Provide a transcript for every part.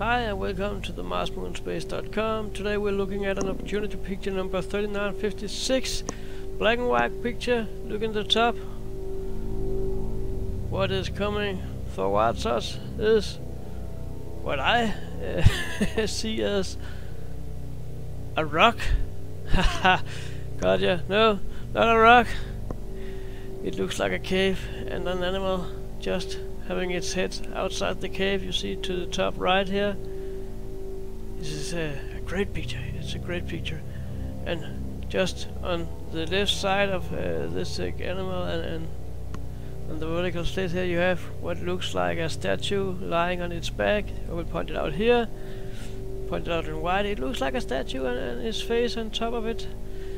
Hi and welcome to the MarsMoonSpace.com. Today we're looking at an opportunity picture number 3956. Black and white picture. Look in the top. What is coming towards us is what I see as a rock. Haha, gotcha. No, not a rock. It looks like a cave and an animal just having its head outside the cave. You see to the top right here. This is a great picture. It's a great picture. And just on the left side of this animal and on the vertical slit here you have what looks like a statue lying on its back. I will point it out here. Point it out in white. It looks like a statue and his face on top of it.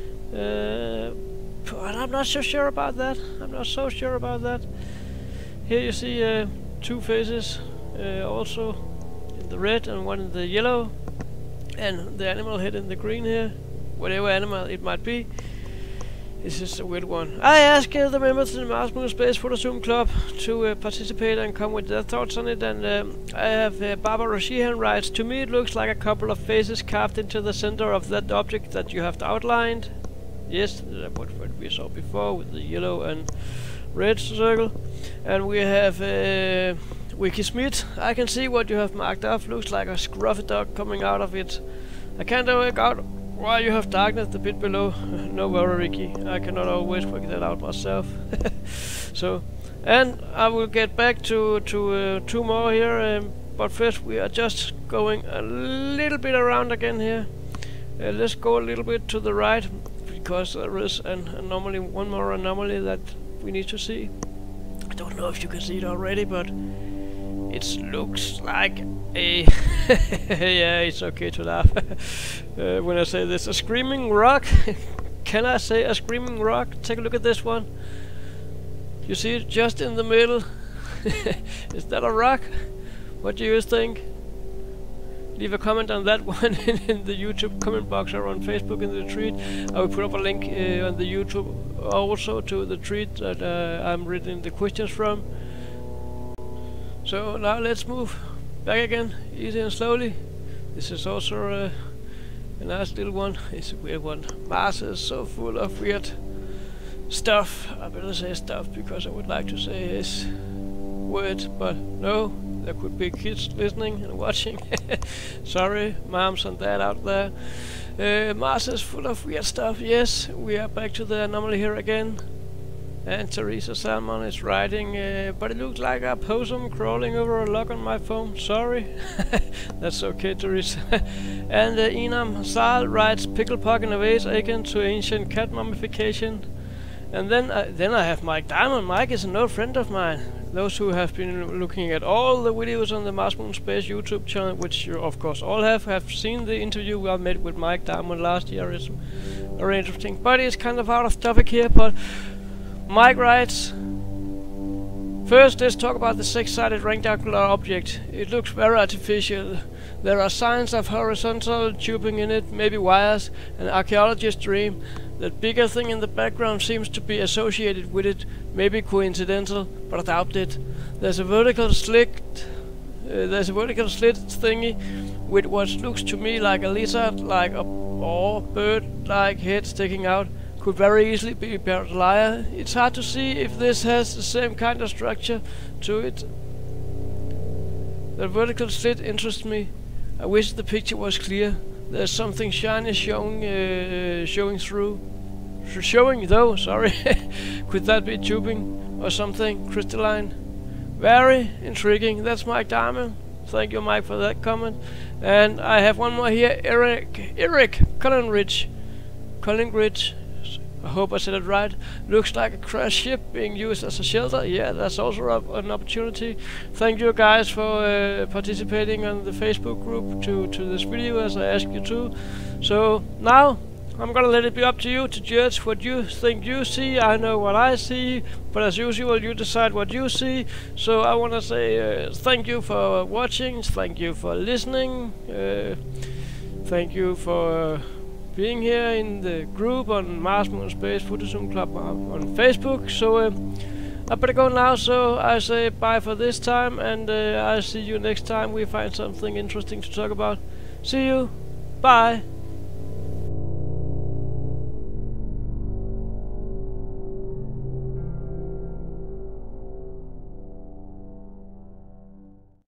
But I'm not so sure about that. I'm not so sure about that. Here you see two faces, also in the red and one in the yellow, and the animal head in the green here. Whatever animal it might be. This is a weird one. I ask the members of the Mars Moon Space Photo Zoom Club to participate and come with their thoughts on it. And I have Barbara Sheehan writes, "To me it looks like a couple of faces carved into the center of that object that you have outlined." Yes, that's what we saw before with the yellow and red circle. And we have Wiki Smith. I can see what you have marked off. Looks like a scruffy dog coming out of it. I can't work out why you have darkness the bit below. No worry, Ricky. I cannot always work that out myself. So, and I will get back to two more here. But first we are just going a little bit around again here. Let's go a little bit to the right because there is an anomaly, one more anomaly that we need to see. I don't know if you can see it already, but it looks like a yeah, it's okay to laugh when I say this. A screaming rock. Can I say a screaming rock? Take a look at this one. You see it just in the middle. Is that a rock? What do you think? Leave a comment on that one in the YouTube comment box or on Facebook in the tweet. I will put up a link on the YouTube also to the tweet that I'm reading the questions from. So now let's move back again, easy and slowly. This is also a nice little one. It's a weird one. Mars is so full of weird stuff. I better say stuff because I would like to say his word, but no. There could be kids listening and watching. Sorry, moms and dad out there. Mars is full of weird stuff. Yes, we are back to the anomaly here again. And Teresa Salmon is writing, but it looks like a possum crawling over a log on my phone. Sorry. That's okay, Teresa. And Enam Sal writes, "Pickle Puck in a vase akin to ancient cat mummification." And then I have Mike Diamond. Mike is an old friend of mine. Those who have been looking at all the videos on the Mars Moon Space YouTube channel, which you of course all have seen the interview I made with Mike Diamond last year. It's very interesting, but it's kind of out of topic here. But Mike writes, "First, let's talk about the six-sided rectangular object. It looks very artificial. There are signs of horizontal tubing in it, maybe wires. An archaeologist dream. That bigger thing in the background seems to be associated with it, maybe coincidental, but I doubt it. There's a vertical slit thingy with what looks to me like a lizard-like or bird-like head sticking out. Could very easily be Bertolaya. It's hard to see if this has the same kind of structure to it. The vertical slit interests me. I wish the picture was clear. There's something shiny showing through. Showing though, sorry. Could that be tubing or something crystalline? Very intriguing." That's Mike Diamond. Thank you, Mike, for that comment. And I have one more here. Eric Collingridge. I hope I said it right. Looks like a crashed ship being used as a shelter. Yeah, that's also an opportunity. Thank you guys for participating on the Facebook group to this video as I asked you to. So now I'm gonna let it be up to you to judge what you think you see. I know what I see, but as usual you decide what you see. So I want to say thank you for watching, thank you for listening, thank you for being here in the group on Mars Moon Space Photo Zoom Club on Facebook. So I better go now, so I say bye for this time, and I'll see you next time we find something interesting to talk about. See you. Bye.